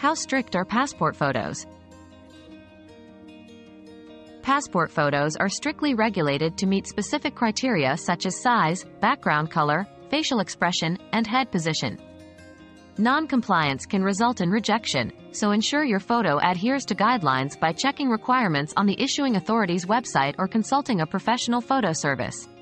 How strict are passport photos? Passport photos are strictly regulated to meet specific criteria such as size, background color, facial expression, and head position. Non-compliance can result in rejection, so ensure your photo adheres to guidelines by checking requirements on the issuing authority's website or consulting a professional photo service.